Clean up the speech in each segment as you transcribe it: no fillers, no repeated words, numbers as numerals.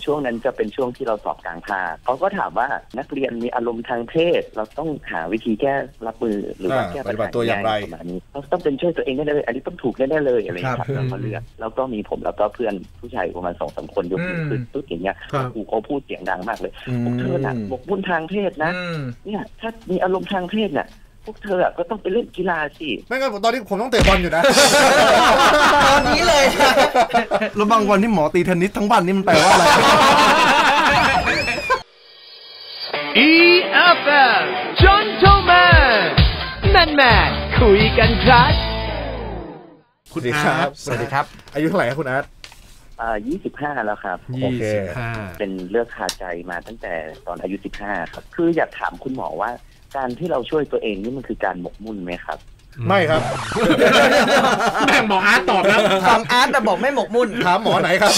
ช่วงนั้นจะเป็นช่วงที่เราสอบกลางภาคเขาก็ถามว่านักเรียนมีอารมณ์ทางเพศเราต้องหาวิธีแก้รับมือหรือว่าแก้ปัญหาตัวอย่างไรประมาณนี้เราต้องเป็นช่วยตัวเองได้เลยอันนี้ต้องถูกได้เลยอะไรครับเราก็เลือกแล้วก็มีผมแล้วก็เพื่อนผู้ชายประมาณ2-3 คนยกมือขึ้นตุ๊ดอย่างเงี้ยครูเขาพูดเสียงดังมากเลยพวกเธอน่ะหมกมุ่นทางเพศนะเนี่ยถ้ามีอารมณ์ทางเพศน่ะพวกเธอก็ต้องไปเล่นกีฬาสิไม่งั้นตอนนี้ผมต้องเตะบอลอยู่นะตอนนี้เลยแล้วบางวันที่หมอตีเทนนิสทั้งวันนี่มันแปลว่าอะไร EFM Gentleman Man คุยกันครับคุณอาร์ตสวัสดีครับอายุเท่าไหร่ครับคุณอาร์ต 25แล้วครับ 25 เป็นเลือกคาใจมาตั้งแต่ตอนอายุ15ครับคืออยากถามคุณหมอว่าการที่เราช่วยตัวเองนี่มันคือการหมกมุ่นไหมครับไม่ครับแม่งบอกอาร์ตตอบแล้วฝั่งอาร์ตแต่บอกไม่หมกมุ่นถามหมอไหนครับ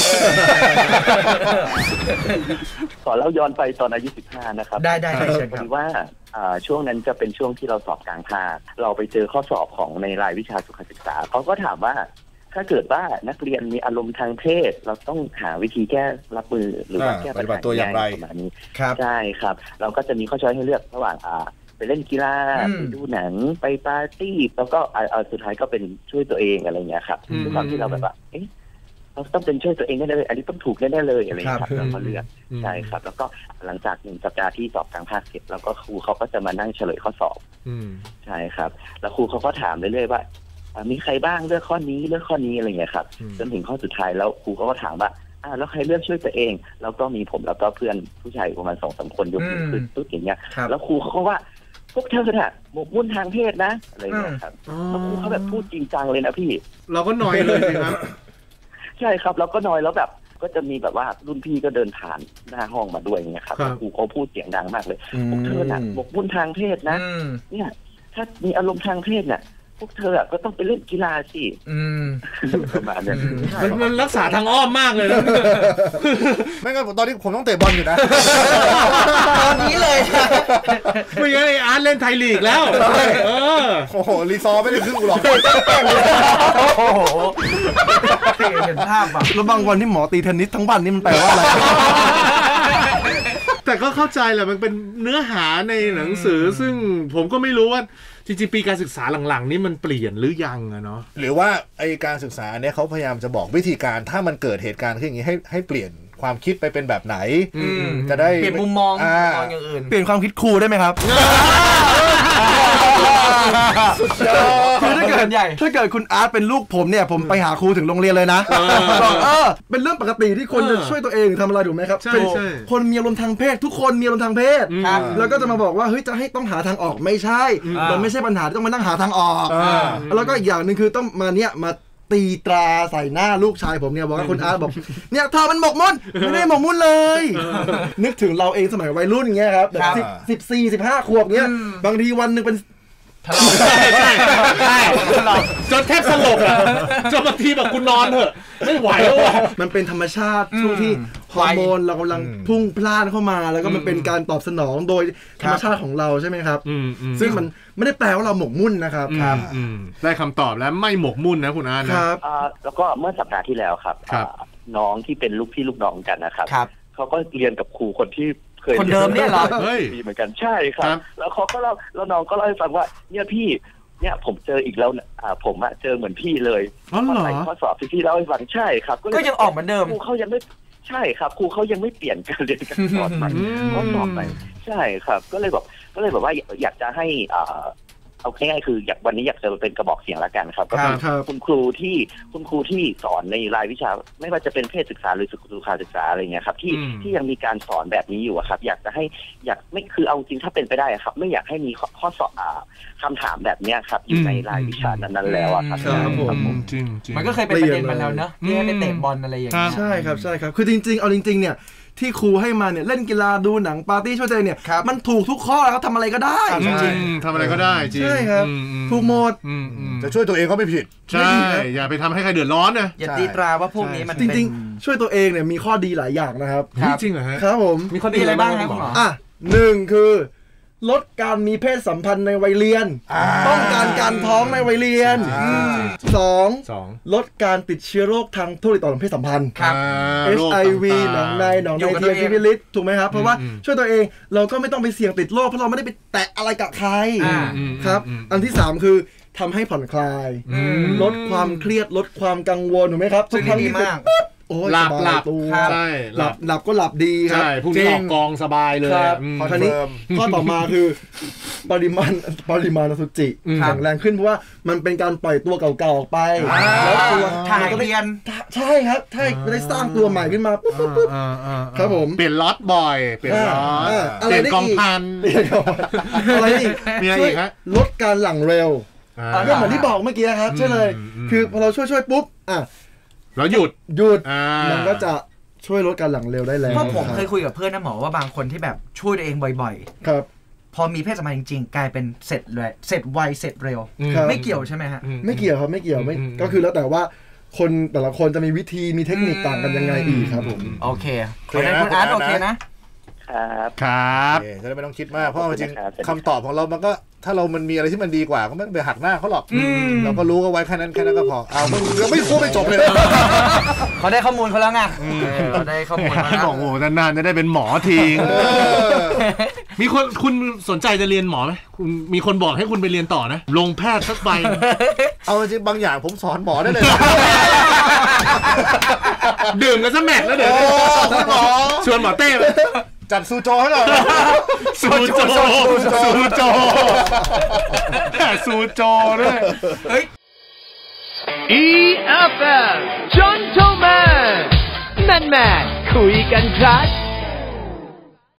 ขอเล่าย้อนไปตอนอายุ15นะครับได้เชิญครับว่าช่วงนั้นจะเป็นช่วงที่เราสอบกลางภาคเราไปเจอข้อสอบของในรายวิชาสุขศึกษาเขาก็ถามว่าถ้าเกิดว่านักเรียนมีอารมณ์ทางเพศเราต้องหาวิธีแก้รับมือหรือว่าแก้ปัญหาตัวอย่างไรประมาณนี้ใช่ครับเราก็จะมีข้อช้อยให้เลือกระหว่างไปเล่นกีฬาไปดูหนังไปปาร์ตี้แล้วก็สุดท้ายก็เป็นช่วยตัวเองอะไรเงี้ยครับด้วยความที่เราแบบว่าเราต้องเป็นช่วยตัวเองได้เลยอันนี้ต้องถูกได้เลยอะไรครับเราก็เลือกใช่ครับแล้วก็หลังจาก1 สัปดาห์ที่สอบกลางภาคเสร็จแล้วก็ครูเขาก็จะมานั่งเฉลยข้อสอบใช่ครับแล้วครูเขาก็ถามเรื่อยๆว่ามีใครบ้างเลือกข้อนี้เลือกข้อนี้อะไรเงี้ยครับจนถึงข้อสุดท้ายแล้วครูเขาก็ถามว่าแล้วใครเลือกช่วยตัวเองแล้วก็มีผมแล้วก็เพื่อนผู้ชายประมาณ2-3 คนยกมือขึ้นตุ๊ดอย่างเงี้ยแล้วครูเขาก็ว่าพวกเธอน่ะหมกมุ่นทางเพศนะอะไรเงี้ยครับแล้วครูเขาแบบพูดจริงจังเลยนะพี่เราก็นอยเลยครับใช่ครับเราก็นอยแล้วแบบก็จะมีแบบว่ารุ่นพี่ก็เดินผ่านหน้าห้องมาด้วยเงี้ยครับครูเขาพูดเสียงดังมากเลยพวกเธอน่ะหมกมุ่นทางเพศนะเนี่ยถ้ามีอารมณ์ทางเพศน่ะพวกเธอก็ต้องไปเล่นกีฬาสิประมาณนี้มันรักษาทางอ้อมมากเลยนะไม่งั้นตอนนี้ผมต้องเตะบอลอยู่นะตอนนี้เลยไม่งั้นไอ้อาร์ตเล่นไทยลีกแล้วโอ้โหรีซอร์ไม่ได้ครึ่งหรอกโอ้โหเห็นภาพอ่ะแล้วบางวันที่หมอตีเทนนิสทั้งวันนี่มันแปลว่าอะไรแต่ก็เข้าใจแหละมันเป็นเนื้อหาในหนังสือซึ่งผมก็ไม่รู้ว่าจริงๆปีการศึกษาหลังๆนี่มันเปลี่ยนหรือยังอะเนาะหรือว่าไอการศึกษาเนี่ยเขาพยายามจะบอกวิธีการถ้ามันเกิดเหตุการณ์ขึ้นอย่างนี้ให้เปลี่ยนความคิดไปเป็นแบบไหนจะได้เปลี่ยนมุมมองอย่างอื่นเปลี่ยนความคิดครูได้ไหมครับคือถ้าเกิดคุณอาร์ตเป็นลูกผมเนี่ยผมไปหาครูถึงโรงเรียนเลยนะเป็นเรื่องปกติที่คนจะช่วยตัวเองทำอะไรถูกไหมครับใช่คนมีอารมณ์ทางเพศทุกคนมีอารมณ์ทางเพศแล้วก็จะมาบอกว่าเฮ้ยจะให้ต้องหาทางออกไม่ใช่มันไม่ใช่ปัญหาที่ต้องมานั่งหาทางออกแล้วก็อีกอย่างนึงคือต้องมาตีตราใส่หน้าลูกชายผมเนี่ยบอกว่าคุณอาร์ตบอกเนี่ยเธอมันหมกมุ่นไม่ได้หมกมุ่นเลยนึกถึงเราเองสมัยวัยรุ่นอย่างเงี้ยครับแบบ14-15 ขวบเงี้ยบางทีวันนึงเป็นใช่จนแทบสลบอ่ะจนบางทีแบบกูนอนเถอะไม่ไหวแล้วมันเป็นธรรมชาติช่วงที่ฮอร์โมนเรากำลังพุ่งพล่านเข้ามาแล้วก็มันเป็นการตอบสนองโดยธรรมชาติของเราใช่ไหมครับซึ่งมันไม่ได้แปลว่าเราหมกมุ่นนะครับได้คำตอบแล้วไม่หมกมุ่นนะคุณอาร์ตครับแล้วก็เมื่อสัปดาห์ที่แล้วครับน้องที่เป็นลูกพี่ลูกน้องกันนะครับเขาก็เรียนกับครูคนที่คนเดิมเนี่ยเหรอดีเหมือนกันใช่ครับแล้วเขาก็แล้วน้องก็เล่าให้ฟังว่าเนี่ยพี่เนี่ยผมเจออีกแล้วผมเจอเหมือนพี่เลยข้อสอบที่พี่เล่าให้ฟังใช่ครับก็ยังออกเหมือนเดิมครูเขายังไม่ใช่ครับครูเขายังไม่เปลี่ยนการเรียนการสอนใหม่ข้อสอบใหม่ใช่ครับก็เลยแบบว่าอยากจะให้เอาง่ายๆคือวันนี้อยากจะเป็นกระบอกเสียงละกันครับก็คือคุณครูที่สอนในรายวิชาไม่ว่าจะเป็นเพศศึกษาหรือสุขศึกษาอะไรเงี้ยครับที่ยังมีการสอนแบบนี้อยู่ครับอยากจะให้ไม่คือเอาจริงถ้าเป็นไปได้ครับไม่อยากให้มีข้อสอบคำถามแบบนี้ครับอยู่ในรายวิชานั้นแล้วครับจริงมันก็เคยเป็นประเด็นมาแล้วเนอะที่ให้ไปเตะบอลอะไรอย่างเงี้ยใช่ครับคือจริงๆเอาจริงๆเนี่ยที่ครูให้มาเนี่ยเล่นกีฬาดูหนังปาร์ตี้ช่วยตัวเองเนี่ยมันถูกทุกข้อแล้วทำอะไรก็ได้จริงทำอะไรก็ได้จริงใช่ครับถูกหมดจะช่วยตัวเองก็ไม่ผิดใช่อย่าไปทำให้ใครเดือดร้อนนะอย่าตีตราว่าพวกนี้มันจริงๆช่วยตัวเองเนี่ยมีข้อดีหลายอย่างนะครับจริงเหรอฮะครับผมมีข้อดีอะไรบ้างครับคุณหมอ 1คือลดการมีเพศสัมพันธ์ในวัยเรียนป้องกันการท้องในวัยเรียน2ลดการติดเชื้อโรคทางทุติดต่อทางเพศสัมพันธ์ HIV หนองในทีซิฟิลิสถูกไหมครับเพราะว่าช่วยตัวเองเราก็ไม่ต้องไปเสี่ยงติดโรคเพราะเราไม่ได้ไปแตะอะไรกับใครครับอันที่3คือทำให้ผ่อนคลายลดความเครียดลดความกังวลถูกไหมครับทุกครั้งที่เป็นหลับใช่หลับก็หลับดีครับใช่พรุ่งนี้ออกกองสบายเลยคราวนี้ข้อต่อมาคือปริมาณอสุจิแข็งแรงขึ้นเพราะว่ามันเป็นการปล่อยตัวเก่าๆออกไปแล้วตัวถ่ายเรียนใช่ครับใช่ไม่ได้สร้างตัวใหม่ขึ้นมาปุ๊บครับผมเปลี่ยนล็อตบ่อยเปลี่ยนล็อตเปลี่ยนกองพันอะไรอีกมีอะไรอีกฮะลดการหลั่งเร็วก็เหมือนที่บอกเมื่อกี้ครับใช่เลยคือพอเราช่วยปุ๊บแล้วหยุดมันก็จะช่วยลดการหลั่งเร็วได้แล้วเพราะผมเคยคุยกับเพื่อนนะหมอว่าบางคนที่แบบช่วยตัวเองบ่อยๆครับพอมีเพศสัมพันธ์จริงๆกลายเป็นเสร็จเลยเสร็จไวเสร็จเร็วไม่เกี่ยวใช่ไหมฮะไม่เกี่ยวครับไม่เกี่ยวไม่ก็คือแล้วแต่ว่าคนแต่ละคนจะมีวิธีมีเทคนิคต่างกันยังไงอีกครับผมโอเคคุณอาร์ตโอเคนะครับจะได้ไม่ต้องคิดมากเพราะจริงคำตอบของเรามันก็ถ้ามันมีอะไรที่มันดีกว่าก็ไม่ต้องไปหักหน้าเขาหรอกเราก็รู้ก็ไว้แค่นั้นก็พอมึงยังไม่พูดไม่จบเลยเขาได้ข้อมูลเขาแล้วไงเขาได้ข้อมูลแล้วบอกโอ้นานๆจะได้เป็นหมอทีมีคนคุณสนใจจะเรียนหมอไหมคุณมีคนบอกให้คุณไปเรียนต่อนะลงแพทย์สักใบเอาจริงบางอย่างผมสอนหมอได้เลยดื่มกันซะแม็กแล้วเดี๋ยวชวนหมอเต้ไปจัดซูโจให้หน่อยซูโจด้วย EFM Gentleman นั่นแมนคุยกันครับ